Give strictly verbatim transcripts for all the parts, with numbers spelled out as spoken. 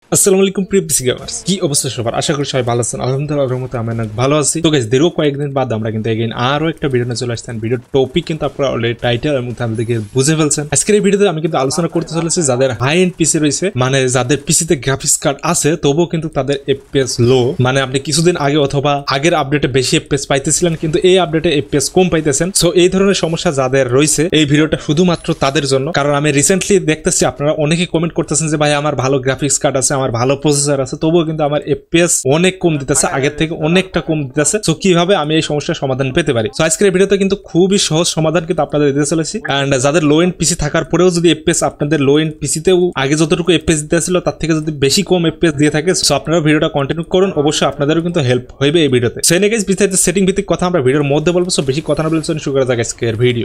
আসসালামু আলাইকুম প্রিয় পিসি গেমার্স, কি অবস্থা সবার? আশা করি সবাই ভালো আছেন। আলহামদুলিল্লাহ রহমতে আমি অনেক ভালো আছি। তো গাইস, দীর্ঘ কয়েকদিন বাদ আমরা কিন্তু এগেইন আরো একটা ভিডিও নিয়ে চলে আসছেন। ভিডিওর টপিক কিন্তু আপনারা অলরেডি টাইটেল এবং থাম্বনেল দেখে বুঝে ফেলছেন। আজকের এই ভিডিওতে আমি কিন্তু আলোচনা করতে চলেছি যাদের হাই এন্ড পিসি রয়েছে, মানে যাদের পিসিতে গ্রাফিক্স কার্ড আছে তবুও কিন্তু তাদের এফপিএস লো, মানে আপনি কিছুদিন আগে অথবা আগের আপডেটে বেশি এফপিএস পাইতেছিলেন কিন্তু এই আপডেটে এফপিএস কম পাইতেছেন। সো এই ধরনের সমস্যা যাদের রয়েছে এই ভিডিওটা শুধুমাত্র তাদের জন্য। কারণ আমি রিসেন্টলি দেখতেছি আপনারা অনেকে কমেন্ট করতেছেন যে ভাই আমার ভালো গ্রাফিক্স কার্ড আছে, আমার ভালো প্রসেসর আছে, তবুও কিন্তু আমার এফপিএস অনেক কম দিতেছে, আগের থেকে অনেকটা কম দিতেছে। সো কিভাবে আমি এই সমস্যার সমাধান পেতে পারি? সো আজকের ভিডিওতে কিন্তু খুবই সহজ সমাধান কিন্তু আপনাদের দিতে চলেছি। এন্ড যাদের লো এন্ড পিসি থাকার পরেও যদি এফপিএস আপনাদের লো এন্ড পিসিতেও আগে যতটুকু এফপিএস দিতেছিল তার থেকে যদি বেশি কম এফপিএস দিয়ে থাকে, সো আপনারা ভিডিওটা কন্টিনিউ করুন, অবশ্যই আপনাদেরও কিন্তু হেল্প হইবে এই ভিডিওতে। সো এনে গাইস, বিস্তারিত সেটিং ভিত্তিক কথা আমরা ভিডিওর মধ্যে বলবো। সো বেশি কথা না বলে শুরু করা যাক আজকের ভিডিও।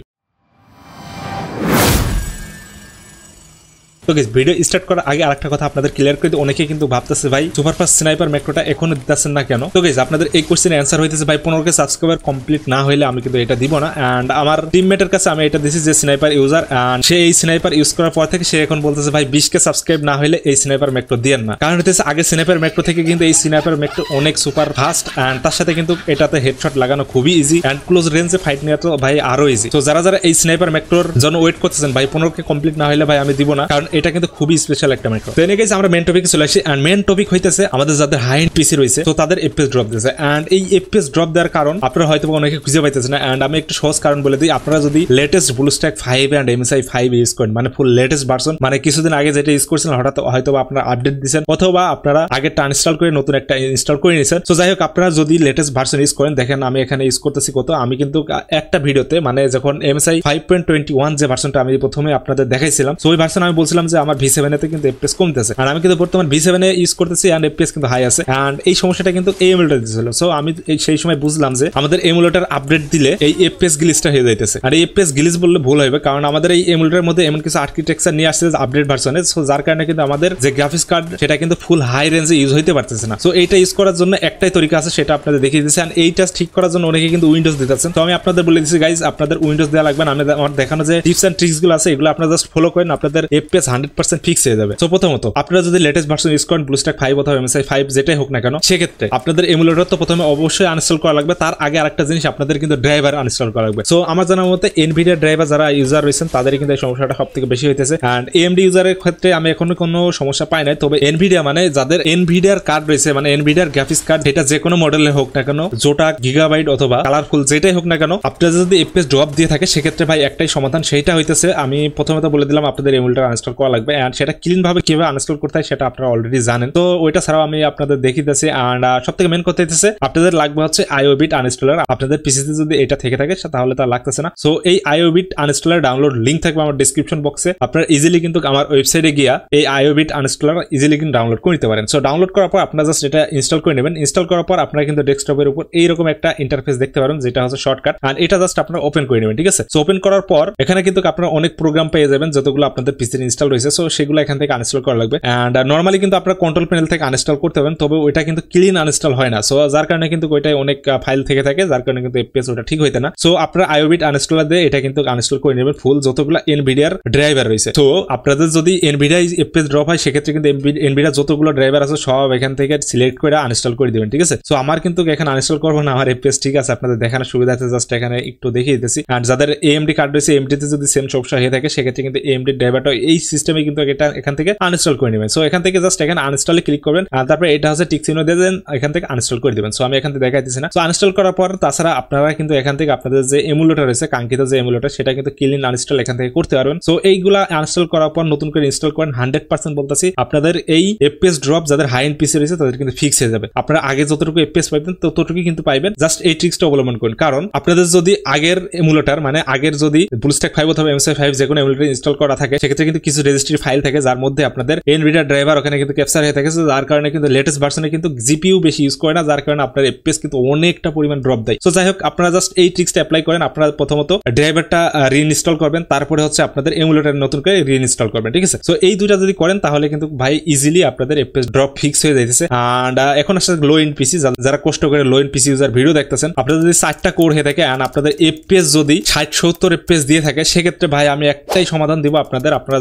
তো গাইস, ভিডিও স্টার্ট করার আগে আরেকটা কথা আপনাদের ক্লিয়ার করে দিই। অনেকে কিন্তু ভাবতেছে ভাই সুপারফাস্ট স্নাইপার ম্যাক্রোটা এখনো দিতেছেন না কেন? তো গাইস, আপনাদের এই কোশ্চেনের অ্যান্সার হইতেছে ভাই পনেরো কে সাবস্ক্রাইবার কমপ্লিট না হইলে আমি কিন্তু এটা দিব না। এন্ড আমার টিমমেটের কাছে আমি এটা দিছি যে স্নাইপার ইউজার, এন্ড সে এই স্নাইপার ইউজ করার পর থেকে সে এখন বলতেছে ভাই বিশ কে সাবস্ক্রাইব না হইলে এই স্নাইপার ম্যাক্রো দিয়েন না। কারণ হইতেছে আগে স্নাইপার ম্যাক্রো থেকে কিন্তু এই স্নাইপার ম্যাক্রো অনেক সুপার ফাস্ট, এন্ড তার সাথে কিন্তু এটাতে হেডশট লাগানো খুবই ইজি, এন্ড ক্লোজ রেঞ্জে ফাইট নেওয়া তো ভাই আরো ইজি। তো যারা যারা এই স্নাইপার ম্যাক্রোর জন্য ওয়েট করতেছেন ভাই পনেরো কে কমপ্লিট না হইলে ভাই আমি দিব না, কারণ এটা কিন্তু খুবই স্পেশাল একটা ম্যাক্রো। তো এনে গাইস আমরা মেইন টপিকে চলে আসি। এন্ড মেইন টপিক হইতেছে আমাদের যাদের হাই এন্ড পিসি রয়েছে তো তাদের এফপিএস ড্রপ দিয়েছে। এন্ড এই এফপিএস ড্রপ দেওয়ার কারণ আপনারা হয়তো অনেকে খুঁজে পাইতেছেন না। এন্ড আমি একটু সহজ কারণ বলে দিই। আপনারা যদি latest BlueStacks five and MSI five use করেন, মানে ফুল লেটেস্ট ভার্সন, মানে কিছুদিন আগে যেটা ইউজ করছিলেন হঠাৎ হয়তো আপনারা আপডেট দিচ্ছেন অথবা আপনারা আগেরটা আনইনস্টল করে নতুন একটা ইনস্টল করে নিয়েছেন। তো যাই হোক, আপনারা যদি লেটেস্ট ভার্সন ইউজ করেন, দেখেন আমি এখানে ইউজ করতেছি কত, আমি কিন্তু একটা ভিডিওতে মানে যখন MSI five point twenty one যে ভার্সনটা আমি প্রথমে আপনাদের দেখাইছিলাম, তো ওই ভার্সন আমি বলছিলাম যে আমার ভি সেভেন এতে কিন্তু এফপিএস কমতেছে, আর আমি কিন্তু বর্তমান ভি সেভেন এ ইউজ করতেছি এন্ড এফপিএস কিন্তু হাই আছে। এন্ড এই সমস্যাটা কিন্তু এই এমুলেটর দিছিল। সো আমি সেই সময় বুঝলাম যে আমাদের এমুলেটর আপডেট দিলে এই এফপিএস গ্লিচটা হয়ে যাইতেছে। আর এই এফপিএস গ্লিচ বললে ভুল হবে, কারণ আমাদের এই এমুলেটরের মধ্যে এমন কিছু আর্কিটেকচার নিয়ে আসছে আপডেট ভার্সনে, সো যার কারণে কিন্তু আমাদের যে গ্রাফিক্স কার্ড সেটা কিন্তু ফুল হাই রেঞ্জে ইউজ হইতে পারতেছে না। সো এইটা ইউজ করার জন্য একটাই তরিকা আছে, সেটা আপনাদের দেখিয়ে দিচ্ছি। এন্ড এইটা ঠিক করার জন্য অনেকে কিন্তু উইন্ডোজ দিতেছেন। তো আমি আপনাদের বলে দিচ্ছি গাইজ, আপনাদের উইন্ডোজ দেওয়া লাগবে না। আমি আমার দেখানো যে টিপস এন্ড ট্রিক্স গুলো আছে এগুলো আপনারা জাস্ট ফলো করেন, আপনাদের এফপিএস হান্ড্রেড পার্সেন্ট ফিক্স হয়ে যাবে। সো প্রথমত আপনারা যদি লেটেস্ট ভার্সন ইউজ করেন ব্লুস্ট্যাক ফাইভ অথবা এমএসআই ফাইভ যেটাই হোক না কেন, সেক্ষেত্রে আপনাদের এমুলেটর তো প্রথমে অবশ্যই আনইনস্টল করা লাগবে। তার আগে আরেকটা জিনিস আপনাদের কিন্তু ড্রাইভার আনইনস্টল করা লাগবে। সো আমার জানার মতে এনভিডিয়া ড্রাইভার যারা ইউজার রয়েছেন তাদের কিন্তু এই সমস্যাটা সব থেকে বেশি হইতেছে। এন্ড এএমডি ইউজারের ক্ষেত্রে আমি এখনো কোনো সমস্যা পাই নাই, তবে এনভিডিয়া মানে যাদের এনভিডিয়ার কার্ড রয়েছে, মানে এনভিডিয়ার গ্রাফিক্স কার্ড এটা যে কোনো মডেলের হোক না কেন, জোটা গিগাবাইট অথবা কালারফুল যেটাই হোক না কেন, আপনাদের যদি এফপিএস ড্রপ দিয়ে থাকে সেক্ষেত্রে ভাই একটাই সমাধান, সেইটা হইতেছে আমি প্রথমত বলে দিলাম আপনাদের এমুলেটর আনইনস্টল করা লাগবে। এন্ড সেটা ক্লিন ভাবে কিভাবে আনইনস্টল করতে হয় সেটা আপনারা অলরেডি জানেন। তো ওইটা ছাড়াও আমি আপনাদের দেখিয়ে দিচ্ছি। এন্ড সব থেকে মেন কথা হইতেছে আপনাদের লাগবে হচ্ছে আইওবিট আনইনস্টলার। আপনাদের পিসিতে যদি এটা থেকে থাকে তাহলে তা লাগতেছে না। সো এই আইওবিট আনইনস্টলার ডাউনলোড লিংক থাকবে আমার ডেসক্রিপশন বক্সে। আপনারা ইজিলি কিন্তু আমার ওয়েবসাইটে গিয়া এই আইওবিট আনইনস্টলার ইজিলি কিন্তু ডাউনলোড করে নিতে পারেন। সো ডাউনলোড করার পর আপনারা জাস্ট এটা ইনস্টল করে নেবেন। ইনস্টল করার পর আপনারা কিন্তু ডেস্কটপের উপর এইরকম একটা ইন্টারফেস দেখতে পারেন যেটা হচ্ছে শর্টকাট, আর এটা জাস্ট আপনারা ওপেন করে নেবেন। ঠিক আছে, সো ওপেন করার পর এখানে কিন্তু আপনারা অনেক প্রোগ্রাম পেয়ে যাবেন যতগুলো আপনাদের পিসির ইনস্টল রয়েছে। সো সেগুলো এখান থেকে আনইনস্টল করা লাগবে। এন্ড নরমালি কিন্তু আপনারা কন্ট্রোল প্যানেল থেকে আনইনস্টল করতে পারেন, তবে ওইটা কিন্তু ক্লিন আনইনস্টল হয় না। সো যার কারণে কিন্তু ওইটাই অনেক ফাইল থেকে থাকে, যার কারণে কিন্তু এফপিএস ওটা ঠিক হইতে না। সো আপনারা আইওবিট আনইনস্টলার দিয়ে এটা কিন্তু আনইনস্টল করে নেবেন ফুল যতগুলো এনভিডিয়ার ড্রাইভার রয়েছে। তো আপনাদের যদি এনভিডিয়া এফপিএস ড্রপ হয় সেক্ষেত্রে কিন্তু এনভিডিয়া যতগুলো ড্রাইভার আছে সব এখান থেকে সিলেক্ট করে আনইনস্টল করে দিবেন। ঠিক আছে, সো আমার কিন্তু এখানে আনইনস্টল করবো না, আমার এফপিএস ঠিক আছে, আপনাদের দেখানোর সুবিধা আছে, জাস্ট এখানে একটু দেখিয়ে দিতেছি। আর যাদের এএমডি কার্ড রয়েছে এএমডি তে যদি সেম সমস্যা হয়ে থাকে সেক্ষেত্রে কিন্তু এএমডি ড্রাইভারটা এই সিস্টেমে কিন্তু এটা এখান থেকে আনইনস্টল করে নেবেন। সো এখান থেকে জাস্ট এখানে আনইনস্টলে ক্লিক করবেন, আর তারপরে এটা হচ্ছে টিক চিহ্ন দিয়ে দেন, এখান থেকে আনইনস্টল করে দিবেন। সো আমি এখান থেকে দেখাইতেছি না। সো আনইনস্টল করার পর তাছাড়া আপনারা কিন্তু এখান থেকে আপনাদের যে এমুলেটর রয়েছে কাঙ্ক্ষিত যে এমুলেটর সেটা কিন্তু ক্লিন আনইনস্টল এখান থেকে করতে পারবেন। সো এইগুলা আনইনস্টল করার পর নতুন করে ইনস্টল করেন, হান্ড্রেড পার্সেন্ট বলতেছি আপনাদের এই এফপিএস ড্রপ যাদের হাই এন্ড পিসি রয়েছে তাদের কিন্তু ফিক্স হয়ে যাবে। আপনারা আগে যতটুকু এফপিএস পাইবেন ততটুকু কিন্তু পাইবেন, জাস্ট এই ট্রিক্সটা অবলম্বন করুন। কারণ আপনাদের যদি আগের এমুলেটর মানে আগের যদি ব্লুস্ট্যাক ফাইভ অথবা এমএসআই ফাইভ যে কোনো এমুলেটর ইনস্টল করা থাকে সেক্ষেত্রে কিন্তু কিছু রেজিস্ট্রি ফাইল থাকে যার মধ্যে আপনাদের এনভিডিয়া ড্রাইভার ওখানে কিন্তু ক্যাপচার হয়ে থাকে, যার কারণে কিন্তু লেটেস্ট ভার্সনে কিন্তু জিপিইউ বেশি ইউজ করে না, যার কারণে আপনার এফপিএস কিন্তু অনেকটা পরিমাণ ড্রপ দেয়। সো যাই হোক, আপনারা জাস্ট এই ট্রিক্সটা অ্যাপ্লাই করেন। আপনারা প্রথমত ড্রাইভারটা রিইনস্টল করবেন, তারপরে হচ্ছে আপনাদের এমুলেটর নতুন করে রিইনস্টল করবেন। ঠিক আছে, সো এই দুইটা যদি করেন তাহলে কিন্তু ভাই ইজিলি আপনাদের এফপিএস ড্রপ ফিক্স হয়ে যাইতেছে। এন্ড এখন আসলে লো এন্ড পিসি যারা কষ্ট করে low end PC user video দেখতেছেন, আপনাদের যদি চারটা কোর হয়ে থাকে এন্ড আপনাদের এফপিএস যদি ষাট সত্তর এফপিএস দিয়ে থাকে সেক্ষেত্রে ভাই আমি একটাই সমাধান দিব আপনাদের, আপনারা just N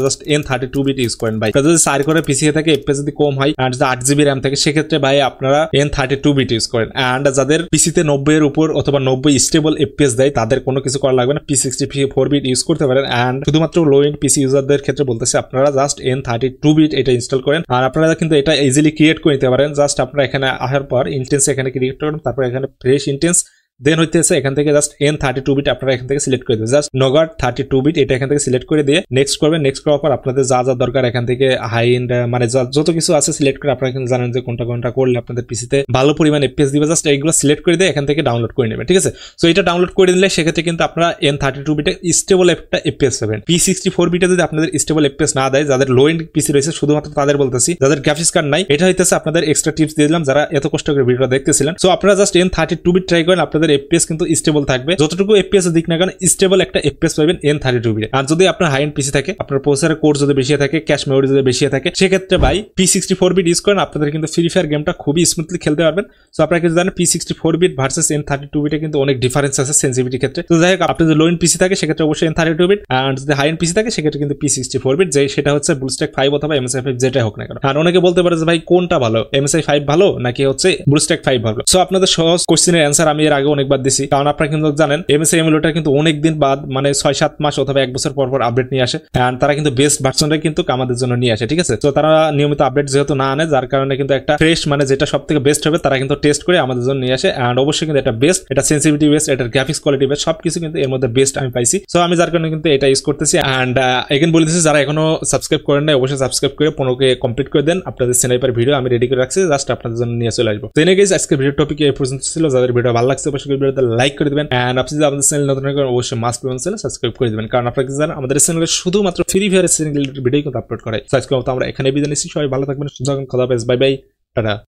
thirty two bit use করেন ভাই, যদি চার করে পিসি থাকে এফপিএস যদি কম হয় আর যদি আট জিবি র্যাম থাকে সেক্ষেত্রে ভাই আপনারা N thirty two bit use করেন। অ্যান্ড যাদের পিসিতে নব্বই এর উপর অথবা নব্বই স্টেবল এফপিএস দেয় তাদের কোনো কিছু করা লাগবে না, P sixty four bit use করতে পারেন। অ্যান্ড শুধুমাত্র লো এন্ড পিসি ইউজারদের ক্ষেত্রে বলতেছে আপনারা just N thirty two bit এটা ইনস্টল করেন। আর আপনারা কিন্তু এটা ইজিলি ক্রিয়েট করে নিতে পারেন। জাস্ট আপনারা এখানে আসার পর ইন্টেন্স এখানে ক্রিয়েট করেন, তারপর এখানে ফ্রেশ ইন্টেন্স, দেন হইতেছে এখান থেকে just N thirty two bit আপনারা এখান থেকে সিলেক্ট করে দেবেন, just Nougat thirty two bit এটা এখান থেকে সিলেক্ট করে দিয়ে নেক্সট করবেন। নেক্সট করার পর আপনাদের যা যা দরকার এখান থেকে হাই এন্ড মানে যত কিছু আছে সিলেক্ট করে আপনারা কিন্তু জানেন যে কোনটা কোনটা করলে আপনাদের পিসিতে ভালো পরিমাণ এফপিএস দিবে, জাস্ট এইগুলো সিলেক্ট করে দিয়ে এখান থেকে ডাউনলোড করে নেবেন। ঠিক আছে, সো এটা ডাউনলোড করে নিলে সেক্ষেত্রে কিন্তু আপনারা এন থার্টি টু বিটে স্টেবল একটা এফপিএস পাবেন। পি সিক্সটি ফোর বিটে যদি আপনাদের স্টেবল এফপিএস না দেয়, যাদের লো এন্ড পিসি রয়েছে শুধুমাত্র তাদের বলতেছি, যাদের গ্রাফিক্স কার্ড নাই, এটা হইতেছে আপনাদের এক্সট্রা টিপস দিয়ে দিলাম যারা এত কষ্ট করে ভিডিওটা দেখতেছিলেন। সো আপনারা just N thirty two bit try করেন, আপনাদের এফপিএস কিন্তু স্টেবল থাকবে, যতটুকু এফপিএস দিক না কেন স্টেবল একটা এফপিএস পাবেন এন থার্টি টু বিটে। আর যদি আপনার হাই এন্ড পিসি থাকে, আপনার প্রসেসরের কোর যদি বেশি থাকে, ক্যাশ মেমোরি যদি বেশি থাকে, সেক্ষেত্রে ভাই P sixty four bit use করেন, আপনাদের কিন্তু ফ্রি ফায়ার গেমটা খুবই স্মুথলি খেলতে পারবেন। সো আপনারা কিন্তু জানেন P sixty four bit versus N thirty two বিটে কিন্তু অনেক ডিফারেন্স আছে সেন্সিটিভিটি ক্ষেত্রে। তো যাই হোক, আপনার যদি লো এন্ড পিসি থাকে সেক্ষেত্রে অবশ্যই এন থার্টি টু বিট, আর যদি হাই এন্ড পিসি থাকে সেক্ষেত্রে কিন্তু পি সিক্সটি ফোর বিট, যে সেটা হচ্ছে ব্লুস্ট্যাক ফাইভ অথবা এমএসআই ফাইভ যেটাই হোক না কেন। আর অনেকে বলতে পারে যে ভাই কোনটা ভালো, এমএসআই ফাইভ ভালো নাকি হচ্ছে ব্লুস্ট্যাক ফাইভ ভালো। সো আপনাদের সহজ কোশ্চেনের অ্যান্সার আমি এর আগে অনেকবার দিছি, কারণ আপনারা কিন্তু জানেন এমএসআই এমুলেটর কিন্তু অনেক দিন বাদ মানে ছয় সাত মাস অথবা এক বছর পর পর আপডেট নিয়ে আসে, এন্ড তারা কিন্তু বেস্ট ভার্সনটা কিন্তু আমাদের জন্য নিয়ে আসে। ঠিক আছে, তো তারা নিয়মিত আপডেট যেহেতু না আনে, যার কারণে কিন্তু একটা ফ্রেশ মানে যেটা সব থেকে বেস্ট হবে তারা কিন্তু টেস্ট করে আমাদের জন্য নিয়ে আসে। এন্ড অবশ্যই কিন্তু এটা বেস্ট, এটা সেন্সিটিভিটি বেস্ট, এটার গ্রাফিক্স কোয়ালিটি বেস্ট, সবকিছু কিন্তু এর মধ্যে বেস্ট আমি পাইছি। সো আমি যার কারণে কিন্তু এটা ইউজ করতেছি। এন্ড এগেন বলে দিচ্ছি, যারা এখনো সাবস্ক্রাইব করেন নাই অবশ্যই সাবস্ক্রাইব করে পনেরোকে কমপ্লিট করে দেন। আপনাদের স্নাইপার ভিডিও আমি রেডি করে রাখছি, জাস্ট আপনাদের জন্য নিয়ে চলে আসবো। তো এনে গেছে আজকে ভিডিও টপিক এই পর্যন্ত ছিল। যাদের ভিডিও ভালো লাগছে অবশ্যই ভিডিওতে লাইক করে দিবেন। এন্ড আপনি যদি আমাদের চ্যানেল নতুন করেন অবশ্যই মাস্ট বি চ্যানেল সাবস্ক্রাইব করে দিবেন, কারণ আপনারা জানেন আমাদের চ্যানেলে শুধুমাত্র ফ্রি ফায়ার রিলেটেড ভিডিও কিন্তু আপলোড করাই। সাবস্ক্রাইব করতে আমরা এখানে বিদায় নিচ্ছি। সবাই ভালো থাকবেন, সুস্থ থাকবেন, খোদা হাফেজ, বাই বাই, টাটা।